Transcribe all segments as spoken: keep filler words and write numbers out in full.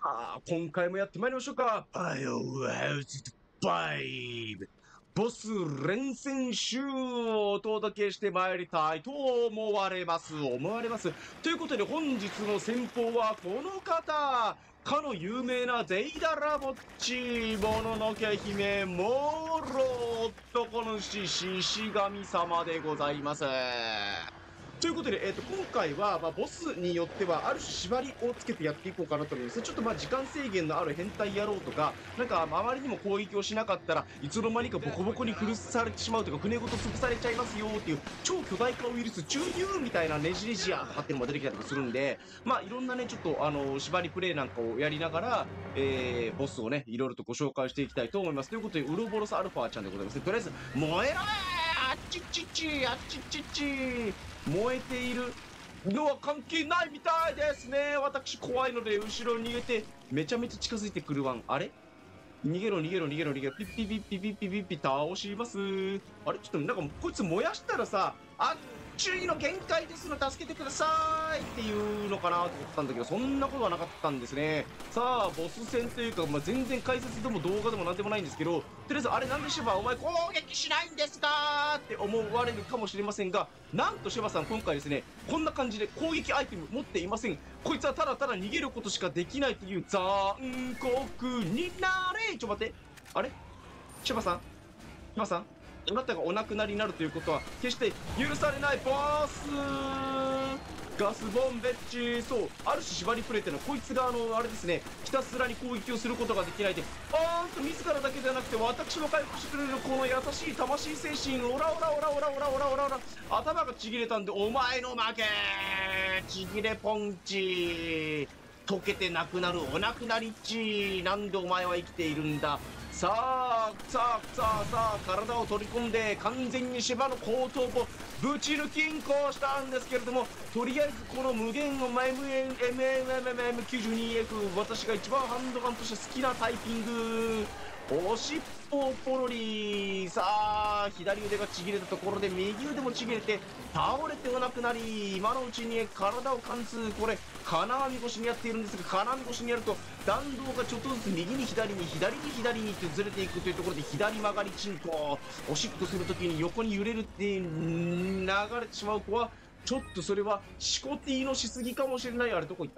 あー今回もやってまいりましょうか。バイオハウスバイブ。ボス連戦集をお届けしてまいりたいと思われます。思われます。ということで本日の先鋒はこの方。かの有名なデイダラボッチ、もののけ姫、モーロ男主、獅子神様でございます。ということで、えー、と今回は、まあ、ボスによってはある種縛りをつけてやっていこうかなと思います。ちょっとまあ時間制限のある変態野郎とか、なんか周りにも攻撃をしなかったらいつの間にかボコボコに古されてしまうとか、船ごと潰されちゃいますよっていう超巨大化ウイルス注入みたいなねじねじやとかっていうのも出てきたりとかするんで、まあいろんなねちょっとあの縛りプレイなんかをやりながら、えー、ボスをねいろいろとご紹介していきたいと思います。ということでウロボロスアルファちゃんでございます。とりあえず燃えろー、あっちっちっちあっちっちっち燃えているのは関係ないみたいですね。私怖いので後ろに逃げてめちゃめちゃ近づいてくるワン。あれ逃げろ逃げろ逃げろ逃げろ。ピッピピッピピッピピッピ倒します。あれちょっとなんかこいつ燃やしたらさ、あっ注意の限界ですの助けてくださいっていうのかなと思ったんだけど、そんなことはなかったんですね。さあボス戦というか、まあ、全然解説でも動画でもなんでもないんですけど、とりあえずあれなんでシェバお前攻撃しないんですかって思われるかもしれませんが、なんとシェバさん今回ですねこんな感じで攻撃アイテム持っていません。こいつはただただ逃げることしかできないという残酷になれ。ちょ待って、あれシェバさんシェバさんあなたがお亡くなりになるということは決して許されない。ボスガスボンベッチ。そうある種縛りプレイっていうのはこいつがあのあれですね、ひたすらに攻撃をすることができないで、あーんと自らだけではなくて私も回復してくれるこの優しい魂精神。オラオラオラオラオラオラオラオラ。頭がちぎれたんでお前の負け。ちぎれポンチ溶けてなくなるお亡くなりっち。なんでお前は生きているんだ。さあさあさあさあ体を取り込んで完全に芝の後頭部をぶち抜きんこしたんですけれども、とりあえずこの無限の エムエムきゅうじゅうにエフ 私が一番ハンドガンとして好きなタイピング、おしっぽポロリ。さあ左腕がちぎれたところで右腕もちぎれて倒れてお亡くなり。今のうちに体を貫通、これ金網越しにやっているんですが、金網越しにやると弾道がちょっとずつ右に左に左に左にってずれていくというところで左曲がりチンコ、おしっこするときに横に揺れるって流れてしまう子はちょっとそれはシコティのしすぎかもしれない。あれどこ行った？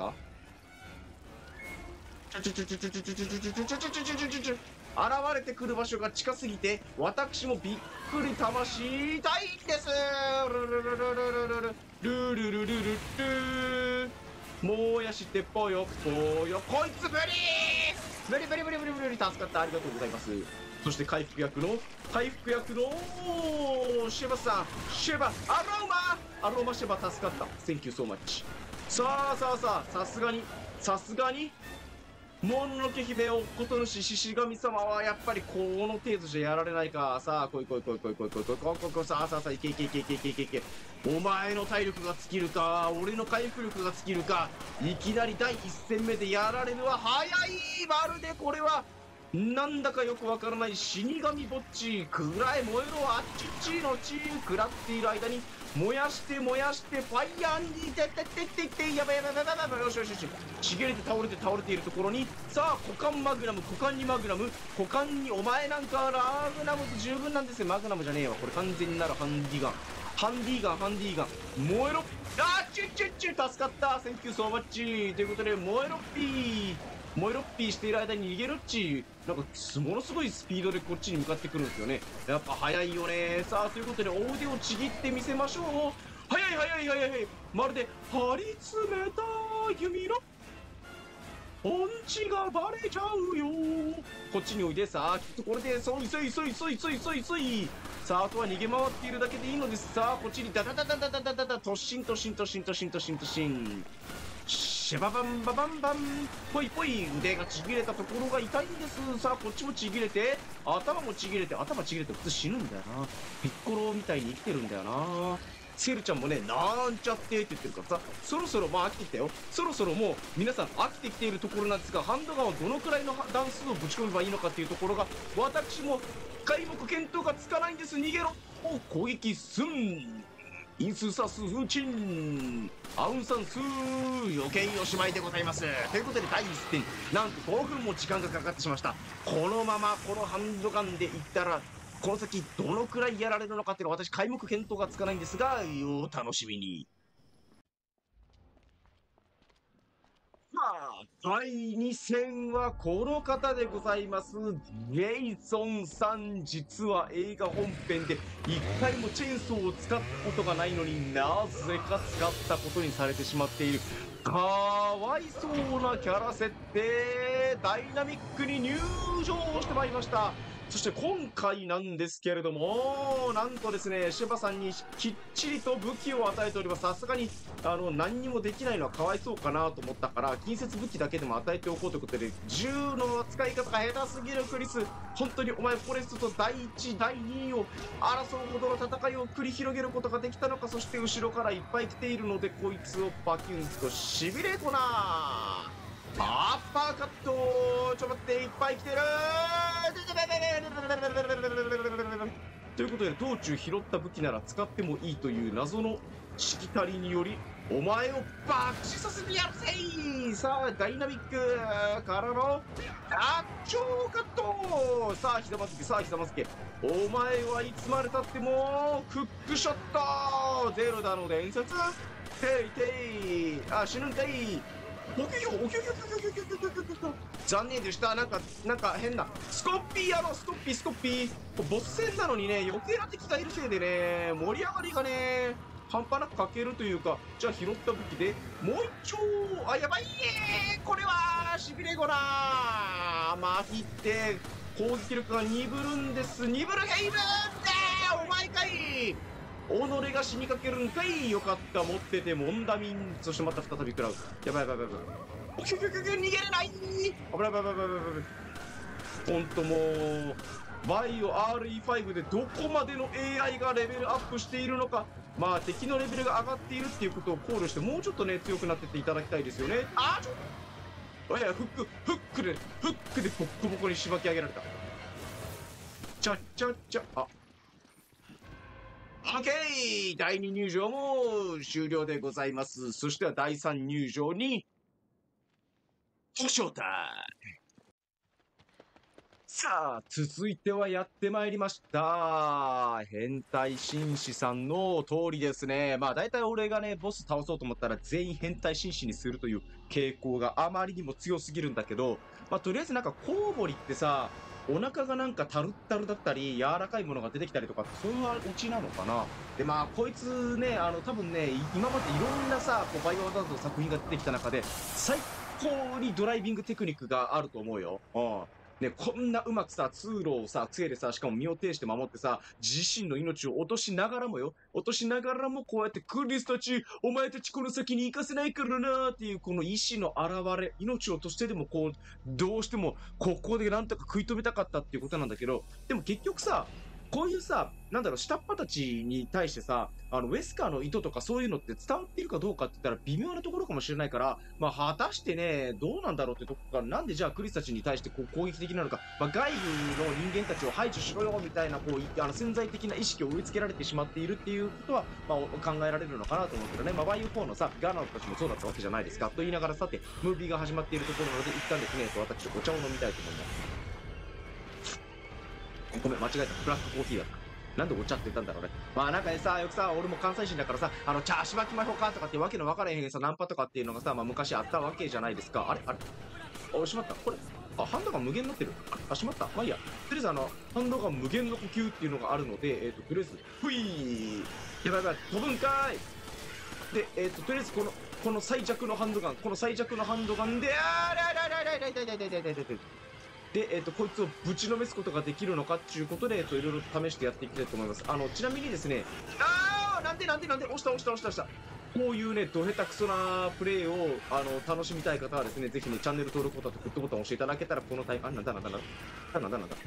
ちょちょちょちょちょちょちょちょちょちょちょちょちょちょちょ現れてくる場所が近すぎて私もびっくり魂痛いんです。ルルルルルルルルルルルルルル燃やしてぽよぽよ。こいつ無理無理無理無理無理無理。助かった、ありがとうございます。そして回復役の回復役のシェバさん、シェバアローマアローマシェバ助かった。Thank you so much。さあさあさあさすがにさすがにもののけ姫おこと主獅子神様はやっぱりこの程度じゃやられないか。さあ来い来い来い来い来い来い来い来い来い来い。さあさあさあいけいけいけいけいけいけいけ。お前の体力が尽きるか俺の回復力が尽きるか、いきなりだいいっ戦目でやられるは早い。まるでこれはなんだかよくわからない死神ぼっち。くらえ燃えろあっちっちのち食らっている間に燃やして燃やしてファイヤーにてってってってってやばいやばいやばいやばい。よしよしよし。ちぎれて倒れて倒れているところにさあ股間マグナム股間にマグナム股間にお前なんかラグナムで十分なんですよ。マグナムじゃねえわこれ、完全になるハンディガンハンディガンハンディガン。燃えろあっちゅっちゅっちゅ助かった。センキューソーマッチということで燃えろっぴー燃えろっぴーしている間に逃げるっち。なんかものすごいスピードでこっちに向かってくるんですよね。やっぱ速いよね。さあということで大腕をちぎってみせましょう。速い速い速い速い。まるで張り詰めた弓のパンチがバレちゃうよ。こっちにおいで。さあきっとこれでそいそいそいそいそいそいそい。さああとは逃げ回っているだけでいいのです。さあこっちにダダダダダダダダダ突進突進突進突進突進突進シェババンババンバンぽいぽい。腕がちぎれたところが痛いんです。さあこっちもちぎれて頭もちぎれて頭ちぎれて普通死ぬんだよな。ピッコロみたいに生きてるんだよな。セルちゃんもねなんちゃってって言ってるからさ、そろそろまあ飽きてきたよ。そろそろもう皆さん飽きてきているところなんですが、ハンドガンはどのくらいの段数をぶち込めばいいのかっていうところが私も皆目見当がつかないんです。逃げろ。お攻撃すんインスサスフチン、アウンサンスー、余計おしまいでございます。ということで第一戦、なんとごふんも時間がかかってしまいました。このままこのハンドガンでいったら、この先どのくらいやられるのかっていうのは私、皆目見当がつかないんですが、お楽しみに。さあ、だいに戦はこの方でございます。ジェイソンさん、実は映画本編で一回もチェーンソーを使ったことがないのになぜか使ったことにされてしまっている。かわいそうなキャラ設定、ダイナミックに入場してまいりました。そして今回なんですけれども、なんとですね、シュバさんにきっちりと武器を与えております。さすがに、あの、何にもできないのはかわいそうかなと思ったから、近接武器だけでも与えておこうということで、銃の使い方が下手すぎるクリス。本当にお前フォレストとだいいち、だいにいを争うほどの戦いを繰り広げることができたのか、そして後ろからいっぱい来ているので、こいつをバキュンとしびれこなアッパーカットちょ待っていっぱい来てるということで道中拾った武器なら使ってもいいという謎のしきたりによりお前を爆死させてやるぜい。さあダイナミックからのあっ超カット。さあひざまずけさあひざまずけお前はいつまでたってもフックショットゼロだの伝説ていていあ死ぬんかいおきょおきょきょきょきょきょきょきょきょきょ残念でした。なんかなんか変なスコッピーやろスコッピースコッピーボス戦なのにね余計な敵がいるせいでね盛り上がりがね半端なくかけるというかじゃあ拾った武器でもう一丁あやばいねこれはしびれごなまひって攻撃力が鈍るんです鈍るヘイブンでお前かい己が死にかけるんかいよかった持っててモンダミンそしてまた再び食らうやばいやばいやばいやばいおきゅきゅきゅきゅ逃げれない危ない危ない危ない危ないほんともうバイオ アールイーファイブ でどこまでの エーアイ がレベルアップしているのかまあ敵のレベルが上がっているっていうことを考慮してもうちょっとね強くなってっていただきたいですよねあーちょっといやフックフックでフックでボッコボコにしばき上げられたちゃちゃちゃあオッケーだいに入場も終了でございます。そしてはだいさん入場に、招待さあ、続いてはやってまいりました。変態紳士さんの通りですね。まあ大体俺がね、ボス倒そうと思ったら全員変態紳士にするという傾向があまりにも強すぎるんだけど、まあとりあえずなんかコウモリってさ、お腹がなんかタルッタルだったり、柔らかいものが出てきたりとかって、そういうオチなのかな。で、まあ、こいつね、あの、多分ね、今までいろんなさ、こうバイオハザードの作品が出てきた中で、最高にドライビングテクニックがあると思うよ。うん。ね、こんなうまくさ、通路をさ、杖でさ、しかも身を挺して守ってさ、自身の命を落としながらもよ、落としながらもこうやってクリスたち、お前たちこの先に行かせないからなーっていうこの意志の表れ、命を落としてでもこう、どうしてもここでなんとか食い止めたかったっていうことなんだけど、でも結局さ、こういうさ、なんだろう、下っ端たちに対してさ、あの、ウェスカーの意図とかそういうのって伝わっているかどうかって言ったら微妙なところかもしれないから、まあ、果たしてね、どうなんだろうってとこから、なんでじゃあクリスたちに対してこう攻撃的なのか、まあ、外部の人間たちを排除しろよみたいな、こう、あの潜在的な意識を植え付けられてしまっているっていうことは、まあ、考えられるのかなと思うけどね、まあ、バイオフォーのさ、ガーナたちもそうだったわけじゃないですか。と言いながら、さて、ムービーが始まっているところなので、一旦ですね、私、お茶を飲みたいと思います。ごめん、間違えた。ブラックコーヒーだった。なんでお茶って言ったんだろうね。まあなんかさ、よくさ、俺も関西人だからさ、あの、茶しばきましょうかとかってわけの分からへんさ、ナンパとかっていうのがさ、まあ昔あったわけじゃないですか。あれあれあ、しまった。これ、あ、ハンドガン無限になってる。あ、しまった。まあいいや。とりあえずあの、ハンドガン無限の呼吸っていうのがあるので、えっ、ー、と、とりあえず、ふいーやばいやばい、飛ぶんかーいで、えっ、ー、と、とりあえずこの、この最弱のハンドガン、この最弱のハンドガンで、あーらららららららららららららで、えっ、ー、と、こいつをぶちのめすことができるのかっていうことで、えっ、ー、と、いろいろ試してやっていきたいと思います。あの、ちなみにですね、あーなんでなんでなんで押した押した押した押した。こういうね、ど下手くそなプレイを、あの、楽しみたい方はですね、ぜひね、チャンネル登録ボタンとグッドボタンを押していただけたら、このタイム、あ、なんだなんだなんだ、なんだなんだ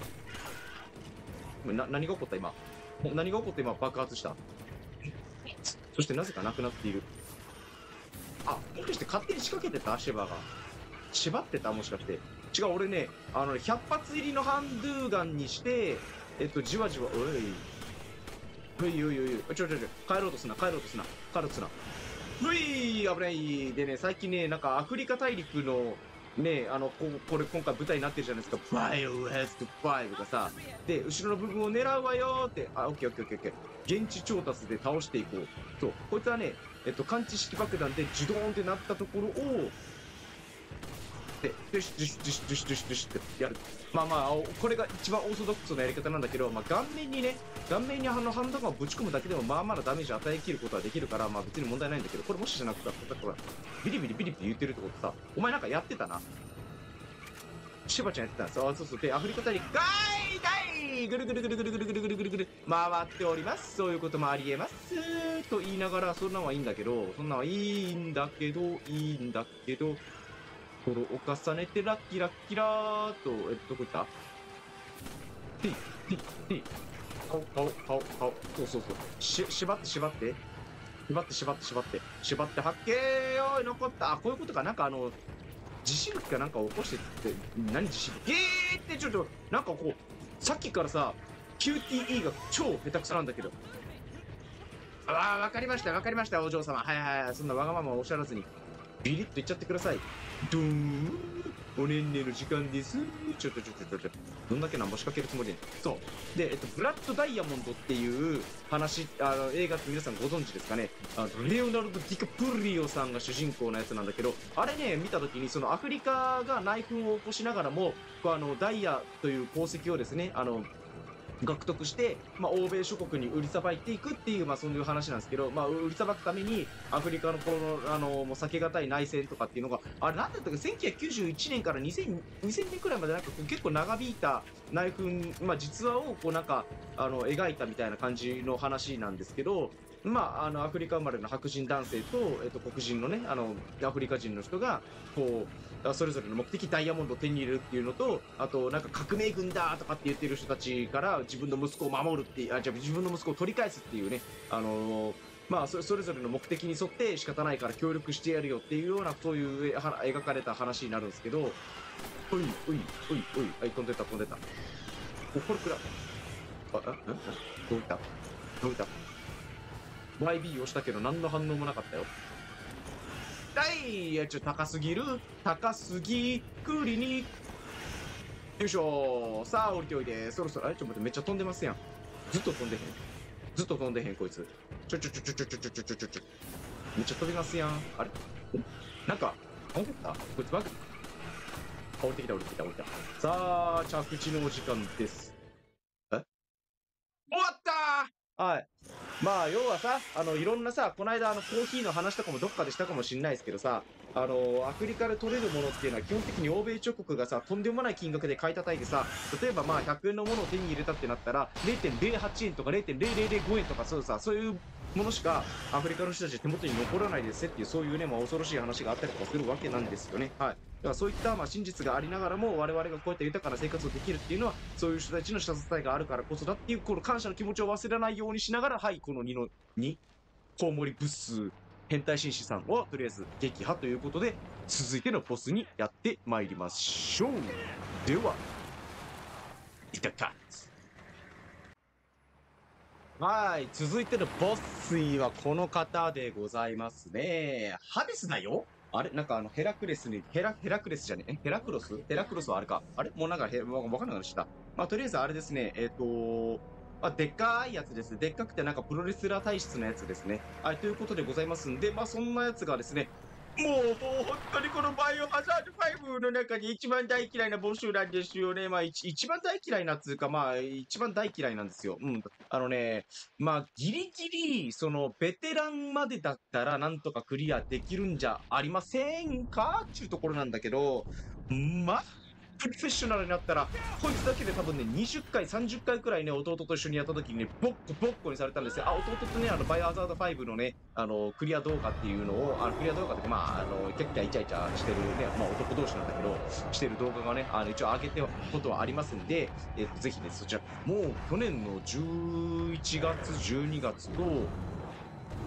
な、何が起こった今。何が起こって今爆発した。そしてなぜかなくなっている。あ、もしかして勝手に仕掛けてたシェバーが。縛ってたもしかして。違う、俺ね、あの、ひゃく発入りのハンドゥーガンにして、えっと、じわじわ、おい。 ういういういう、ちょちょちょ、帰ろうとすな、帰ろうとすな、帰ろうとすな。うい、危ない。でね、最近ね、なんかアフリカ大陸の、ね、あの、ここれ今回舞台になってるじゃないですか。バイオヘストファイブがさ、で、後ろの部分を狙うわよーって、あ、オッケーオッケーオッケーオッケー。現地調達で倒していこう。そう、こいつはね、えっと、感知式爆弾でジドーンってなったところを、で、ドゥシドゥシドゥシドゥシドゥシドゥシってやる。まあまあ、これが一番オーソドックスなやり方なんだけど、まあ顔面にね、顔面にあのハンドガンをぶち込むだけでもまあまあなダメージ与えきることはできるから、まあ別に問題ないんだけど、これもしじゃなくて、ほら、ビリビリビリビリ言ってるってことさ、お前なんかやってたな。シュバちゃんやってた。そうそうそう。で、アフリカ大陸、ガイガイぐるぐるぐるぐるぐるぐるぐるぐるぐる回っております。そういうこともありえます。と言いながら、そんなんはいいんだけど、そんなんはいいんだけど、いいんだけど、これを重ねてラッキラッキラーと、えっと、どこ行ったてい、てい、てい。顔、顔、顔、顔。そうそうそう。し、縛って縛って。縛って縛って縛って。縛って発見よーい、残った。あ、こういうことか。なんかあの、地震力かなんか起こしてって、何地震力えーってちょっと、なんかこう、さっきからさ、キューティーイー が超下手くそなんだけど。ああ、わかりました、わかりました、お嬢様。はいはいはい、そんなわがままおっしゃらずに。ビリッと言っちゃってください。ドーン、おねんねの時間です。ちょっとちょっとちょっと、どんだけなんぼ仕掛けるつもりで。そう。で、えっと、ブラッドダイヤモンドっていう話、あの、映画って皆さんご存知ですかね。あの、レオナルド・ディカプリオさんが主人公のやつなんだけど、あれね、見たときに、そのアフリカが内紛を起こしながらも、こうあの、ダイヤという鉱石をですね、あの、獲得して、まあ、欧米諸国に売りさばいていくっていう、まあ、そういう話なんですけど、まあ、売りさばくために、アフリカのこの、あの、もう避けがたい内戦とかっていうのが、あれ、なんだったか、せんきゅうひゃくきゅうじゅういちねんからにせん、にせんねんくらいまで、なんかこう結構長引いた内紛、まあ、実話を、こうなんか、あの、描いたみたいな感じの話なんですけど、まあ、あの、アフリカ生まれの白人男性と、えっと、黒人のね、あの、アフリカ人の人が、こう、それぞれの目的ダイヤモンドを手に入れるっていうのと、あとなんか革命軍だとかって言ってる人たちから自分の息子を守るっていう、あ、じゃあ自分の息子を取り返すっていうね、あのー、まあそれぞれの目的に沿って仕方ないから協力してやるよっていうような、そういう描かれた話になるんですけど、おいおいおいおいおい、はい、飛んでた飛んでた。お、これくらい。あ、あ、んどういったどういった ワイビー をしたけど何の反応もなかったよ。はい、いや、ちょっと高すぎる。高すぎ、クリに。よいしょ。さあ、降りておいで。そろそろ、あれちょっと待って、めっちゃ飛んでますやん。ずっと飛んでへん。ずっと飛んでへん、こいつ。ちょちょちょちょちょちょちょちょちょちょ。めっちゃ飛びますやん。あれなんか、飛んでたこいつバグ。降りてきた、降りてきた、降りてきた。さあ、着地のお時間です。え終わったーはい。まあ、要はさ、あの、いろんなさ、この間、あの、コーヒーの話とかもどっかでしたかもしれないですけどさ、あの、アフリカで取れるものっていうのは基本的に欧米諸国がさ、とんでもない金額で買い叩いてさ、例えばまあ、ひゃくえんのものを手に入れたってなったら、れいてんぜろはちえんとかれいてんぜろぜろぜろごえんとか、そうさ、そういうものしかアフリカの人たち手元に残らないですっていう、そういうね、まあ、恐ろしい話があったりとかするわけなんですよね。はい。だからそういったまあ真実がありながらも我々がこうやって豊かな生活をできるっていうのはそういう人たちの下支えがあるからこそだっていうこの感謝の気持ちを忘れないようにしながらはいこのにのにコウモリブッス変態紳士さんをとりあえず撃破ということで続いてのボスにやってまいりましょう。ではいたかはい、続いてのボスはこの方でございますね。ハデスだよ。あれなんかあのヘラクレスに、ヘラ、ヘラクレスじゃねえヘラクロスヘラクロスはあれかあれもうなんかへ、わかんなくなっちゃった。まあとりあえずあれですね、えっ、ー、とまあ、でっかいやつです。でっかくてなんかプロレスラー体質のやつですね。はい、ということでございますんで、まあそんなやつがですね、もう、もう本当にこのバイオハザードファイブの中で一番大嫌いなボスなんですよね。まあ一一番大嫌いなっつうか、まあ一番大嫌いなんですよ。うん。あのね、まあギリギリ、そのベテランまでだったらなんとかクリアできるんじゃありませんかっていうところなんだけど、まあ、プロフェッショナルになったら、こいつだけで多分ね、にじゅっかい、さんじゅっかいくらいね、弟と一緒にやった時にね、ボッコボッコにされたんですよ。あ、弟とね、あの、バイオハザードファイブのね、あの、クリア動画っていうのを、あの、クリア動画ってまあ、あの、キャッキャイチャイチャしてるね、まあ、男同士なんだけど、してる動画がね、あの、一応上げてことはありますんで、えっと、ぜひね、そちら、もう去年のじゅういちがつ、じゅうにがつと、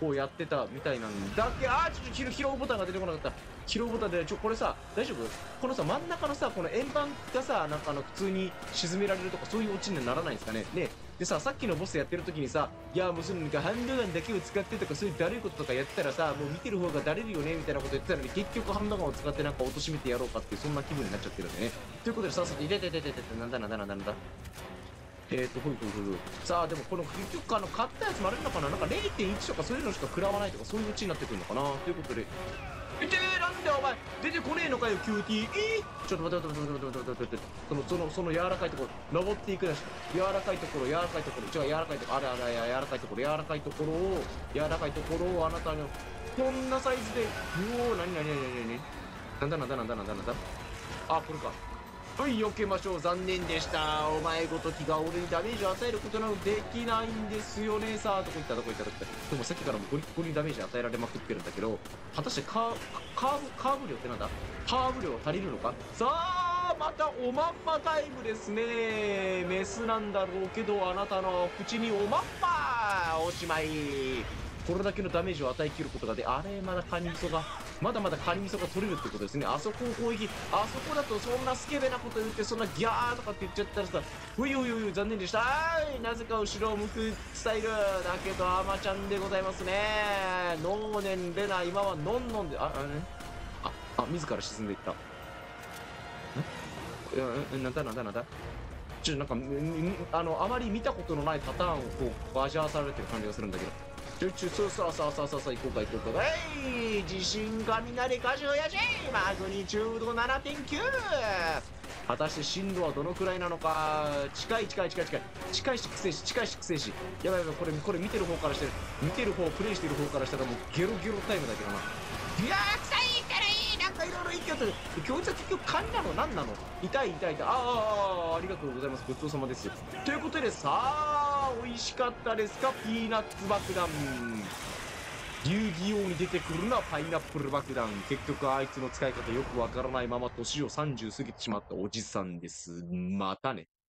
をやってたみたいなんだけど、あー、ちょっと拾う拾うボタンが出てこなかった。拾うボタンで、ちょ、これさ、大丈夫？このさ、真ん中のさ、この円盤がさ、なんかあの、普通に沈められるとか、そういうオチにならないんですかね。ね。でさ、さっきのボスやってる時にさ、いや、もうそのなんかハンドガンだけを使ってとか、そういうだるいこととかやってたらさ、もう見てる方がだれるよね、みたいなこと言ってたのに、結局ハンドガンを使ってなんか貶としめてやろうかっていう、そんな気分になっちゃってるんでね。ということで、さっさと、いてててててて、なんだなんだなんだなんだ。えーと、ほいほいほいほい。さあ、でもこの結局あの、買ったやつもあれなのかな、なんか れいてんいち とかそういうのしか食らわないとか、そういううちになってくるのかなということで。えてー、なんでお前、出てこねえのかよ、キューティー。えー、ちょっと待って待って待って待って待って待って。その、その、その柔らかいところ、登っていくだし、柔らかいところ、柔らかいところ、違う、柔らかいところ、あれあれ、柔らかいところ、柔らかいところを、柔らかいところをあなたの、こんなサイズで、うおー、なになになになになんだなんだなんだなんだなんだ。あ、これか。はい、避けましょう。残念でした。お前ごときが俺にダメージを与えることなどできないんですよね。さあ、どこ行ったどこ行ったどこ行った。でもさっきからもゴリッゴリにダメージ与えられまくってるんだけど、果たしてカー、カーブ、カーブ量ってなんだ？カーブ量足りるのか？さあ、またおまんまタイムですね。メスなんだろうけど、あなたの口におまんまおしまい。これだけのダメージを与えきることがで、あれ、まだカニ味噌が、まだまだカニ味噌が取れるってことですね。あそこを攻撃、あそこだとそんなスケベなこと言って、そんなギャーとかって言っちゃったらさ、ういういういう残念でした。はい、なぜか後ろを向くスタイル。だけど、アマちゃんでございますね。ノーネン、レナ、今はノンノンで、あ、あれね。あ、あ、自ら沈んでいった。んいや、なんだなんだなんだ。ちょっとなんか、あの、あまり見たことのないパターンをこう、バジャーされてる感じがするんだけど。ちょちょ、そうそうそうそうそうそう、行こうか行こうか。はい、地震雷火事やしマグニチュード ななてんきゅう。果たして進路はどのくらいなのか。近い近い近い近い。近いし、くせえし、近いし、くせえし。やばいやばい、これ、これ見てる方からしてる。見てる方、プレイしてる方からしたらもうゲロゲロタイムだけどな。いやー、臭いからいいなんかいろいろ言いって今日は結局カニなの何なの痛い痛い痛い。ああ、ありがとうございます。ごちそうさまですよ。ということで、さあ、美味しかったですかピーナッツ爆弾。遊戯王に出てくるのはパイナップル爆弾。結局あいつの使い方よくわからないまま年をさんじゅう過ぎてしまったおじさんです。またね。